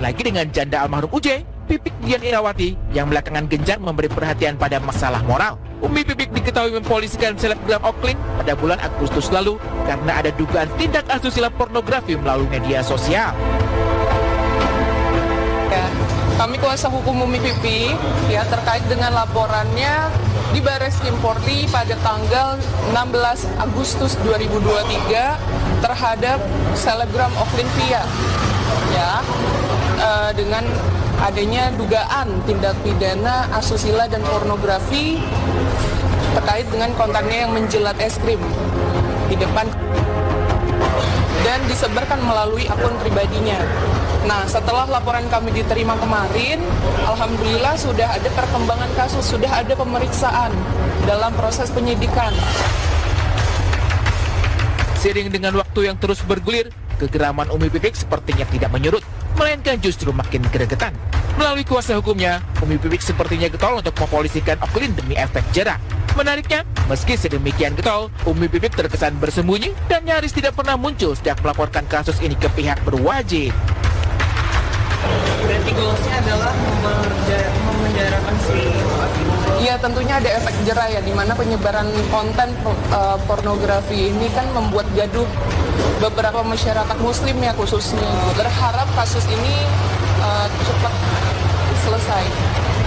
lagi dengan janda almarhum Uje, Pipik Dian Irawati, yang belakangan gencar memberi perhatian pada masalah moral. Umi Pipik diketahui mempolisikan selebgram Oklin pada bulan Agustus lalu karena ada dugaan tindak asusila pornografi melalui media sosial. Kami kuasa hukum Umi Pipi ya terkait dengan laporannya di Barreskrim Polri pada tanggal 16 Agustus 2023 terhadap selebgram Oklin Via ya dengan adanya dugaan tindak pidana asusila dan pornografi terkait dengan kontennya yang menjilat es krim di depan dan disebarkan melalui akun pribadinya. Nah, setelah laporan kami diterima kemarin, alhamdulillah sudah ada perkembangan kasus, sudah ada pemeriksaan dalam proses penyidikan. Seiring dengan waktu yang terus bergulir, kegeraman Umi Pipik sepertinya tidak menyurut, melainkan justru makin gregetan. Melalui kuasa hukumnya, Umi Pipik sepertinya getol untuk mempolisikan Oklin demi efek jerah. Menariknya, meski sedemikian getol, Umi Pipik terkesan bersembunyi dan nyaris tidak pernah muncul sejak melaporkan kasus ini ke pihak berwajib. Berarti goalsnya adalah memenjarakan si Iya, tentunya ada efek jerah ya, di mana penyebaran konten pornografi ini kan membuat gaduh beberapa masyarakat muslim ya khususnya. Berharap kasus ini cepat selesai.